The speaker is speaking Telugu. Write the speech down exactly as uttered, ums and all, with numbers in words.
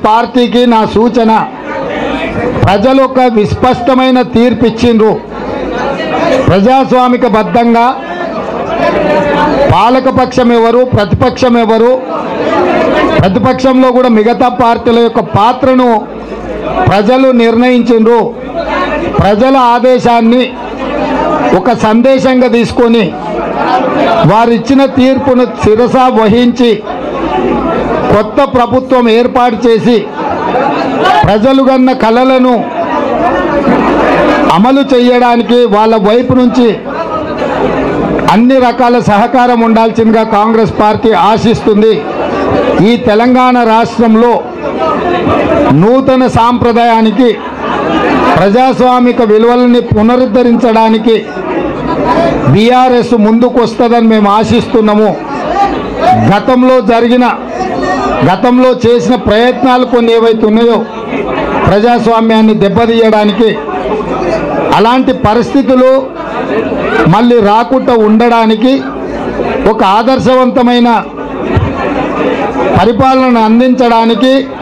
పార్టీకి నా సూచన, ప్రజలు ఒక విస్పష్టమైన తీర్పు ఇచ్చిండ్రు. ప్రజాస్వామిక బద్ధంగా పాలకపక్షం ఎవరు, ప్రతిపక్షం ఎవరు, ప్రతిపక్షంలో కూడా మిగతా పార్టీల యొక్క పాత్రను ప్రజలు నిర్ణయించిండ్రు. ప్రజల ఆదేశాన్ని ఒక సందేశంగా తీసుకొని వారిచ్చిన తీర్పును శిరస వహించి కొత్త ప్రభుత్వం ఏర్పాటు చేసి ప్రజలు కన్న కలలను అమలు చేయడానికి వాళ్ళ వైపు నుంచి అన్ని రకాల సహకారం ఉండాల్సిందిగా కాంగ్రెస్ పార్టీ ఆశిస్తుంది. ఈ తెలంగాణ రాష్ట్రంలో నూతన సాంప్రదాయానికి, ప్రజాస్వామిక విలువలని పునరుద్ధరించడానికి బీఆర్ఎస్ ముందుకు వస్తుందని మేము ఆశిస్తున్నాము. గతంలో జరిగిన గతంలో చేసిన ప్రయత్నాలు కొన్ని ఏవైతే ఉన్నాయో ప్రజాస్వామ్యాన్ని దెబ్బతీయడానికి, అలాంటి పరిస్థితులు మళ్ళీ రాకుండా ఉండడానికి ఒక ఆదర్శవంతమైన పరిపాలనను అందించడానికి